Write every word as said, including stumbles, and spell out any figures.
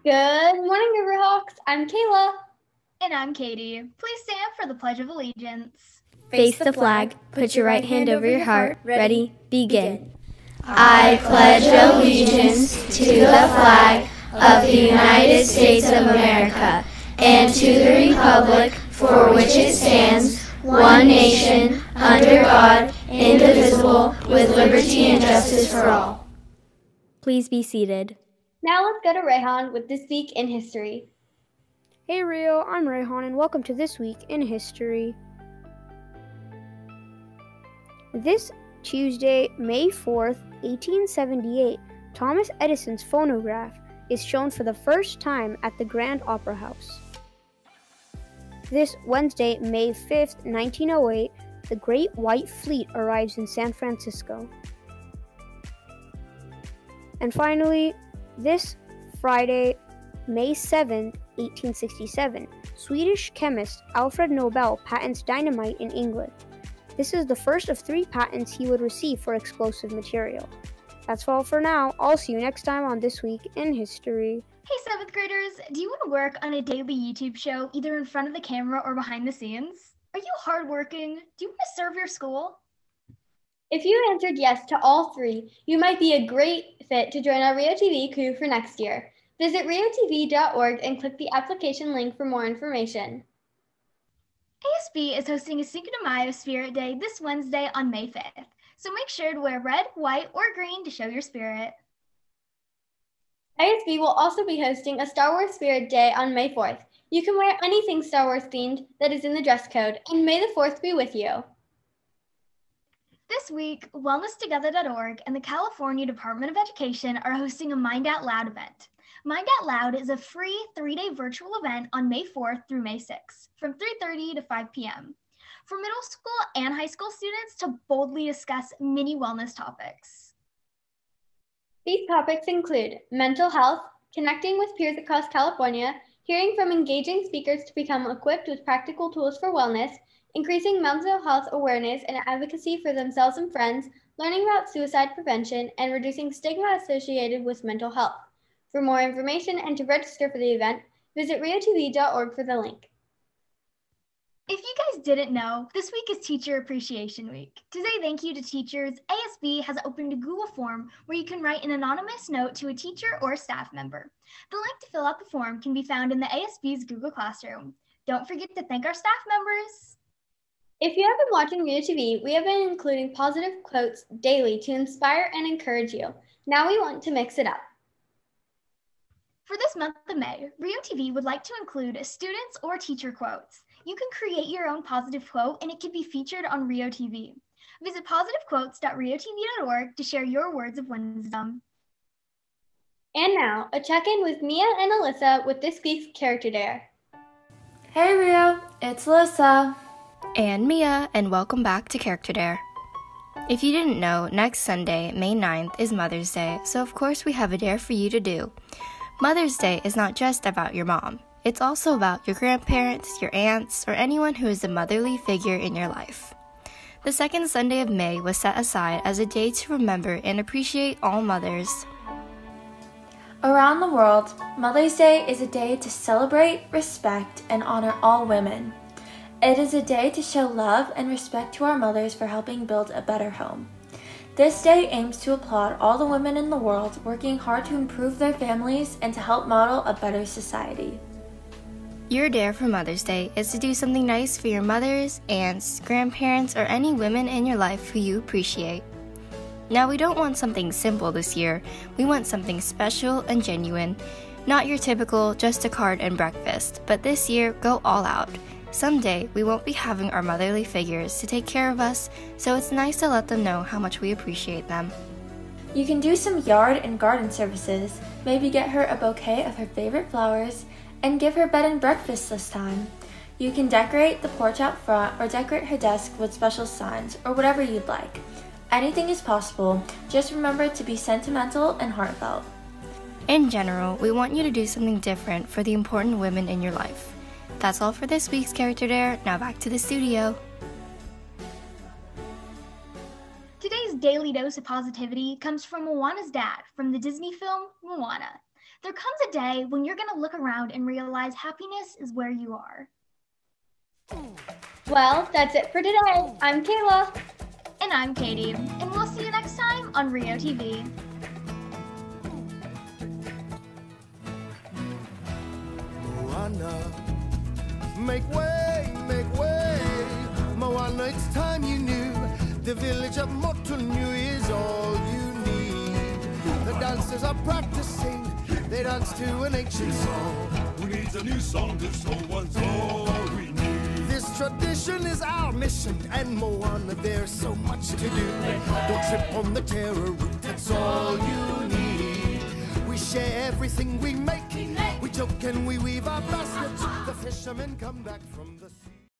Good morning, Riverhawks. I'm Kayla. And I'm Katie. Please stand for the Pledge of Allegiance. Face the flag, put your right hand over your heart. Ready, begin. I pledge allegiance to the flag of the United States of America and to the republic for which it stands, one nation, under God, indivisible, with liberty and justice for all. Please be seated. Now let's go to Rehan with This Week in History. Hey Rio, I'm Rehan and welcome to This Week in History. This Tuesday, May fourth, eighteen seventy-eight, Thomas Edison's phonograph is shown for the first time at the Grand Opera House. This Wednesday, May fifth, nineteen oh eight, the Great White Fleet arrives in San Francisco. And finally, this Friday, May seventh, eighteen sixty-seven, Swedish chemist Alfred Nobel patents dynamite in England. This is the first of three patents he would receive for explosive material. That's all for now. I'll see you next time on This Week in History. Hey seventh graders, do you want to work on a daily YouTube show either in front of the camera or behind the scenes? Are you hardworking? Do you want to serve your school? If you answered yes to all three, you might be a great fit to join our RioTV crew for next year. Visit rio t v dot org and click the application link for more information. A S B is hosting a Cinco de Mayo Spirit Day this Wednesday on May fifth, so make sure to wear red, white, or green to show your spirit. A S B will also be hosting a Star Wars Spirit Day on May fourth. You can wear anything Star Wars themed that is in the dress code, and May the fourth be with you. This week, wellness together dot org and the California Department of Education are hosting a Mind Out Loud event. Mind Out Loud is a free three-day virtual event on May fourth through May sixth from three thirty to five p.m. for middle school and high school students to boldly discuss many wellness topics. These topics include mental health, connecting with peers across California, hearing from engaging speakers to become equipped with practical tools for wellness, increasing mental health awareness and advocacy for themselves and friends, learning about suicide prevention, and reducing stigma associated with mental health. For more information and to register for the event, visit rio t v dot org for the link. If you guys didn't know, this week is Teacher Appreciation Week. To say thank you to teachers, A S B has opened a Google form where you can write an anonymous note to a teacher or staff member. The link to fill out the form can be found in the A S B's Google Classroom. Don't forget to thank our staff members. If you have been watching RioTV, we have been including positive quotes daily to inspire and encourage you. Now we want to mix it up. For this month of May, RioTV would like to include students or teacher quotes. You can create your own positive quote and it can be featured on RioTV. Visit positive quotes dot rio t v dot org to share your words of wisdom. And now, a check-in with Mia and Alyssa with this week's Character Dare. Hey Rio, it's Alyssa. And Mia, and welcome back to Character Dare. If you didn't know, next Sunday, May ninth, is Mother's Day, so of course we have a dare for you to do. Mother's Day is not just about your mom. It's also about your grandparents, your aunts, or anyone who is a motherly figure in your life. The second Sunday of May was set aside as a day to remember and appreciate all mothers. Around the world, Mother's Day is a day to celebrate, respect, and honor all women. It is a day to show love and respect to our mothers for helping build a better home. This day aims to applaud all the women in the world working hard to improve their families and to help model a better society. Your dare for Mother's Day is to do something nice for your mothers, aunts, grandparents, or any women in your life who you appreciate. Now, we don't want something simple this year. We want something special and genuine. Not your typical just a card and breakfast, but this year, go all out. Someday, we won't be having our motherly figures to take care of us, so it's nice to let them know how much we appreciate them. You can do some yard and garden services, maybe get her a bouquet of her favorite flowers, and give her bed and breakfast this time. You can decorate the porch out front or decorate her desk with special signs or whatever you'd like. Anything is possible, just remember to be sentimental and heartfelt. In general, we want you to do something different for the important women in your life. That's all for this week's Character Dare. Now back to the studio. Today's daily dose of positivity comes from Moana's dad from the Disney film Moana. There comes a day when you're going to look around and realize happiness is where you are. Well, that's it for today. I'm Kayla. And I'm Katie. And we'll see you next time on RioTV. Moana, make way, make way. Moana, it's time you knew. The village of Motunui is all you need. The dancers are practicing. They dance to an ancient song. Who needs a new song? This old one's all we need. This tradition is our mission, and Moana, there's so much to do. Don't trip on the terror route, that's all you need. We share everything we make. We joke and we weave our baskets. The fishermen come back from the sea.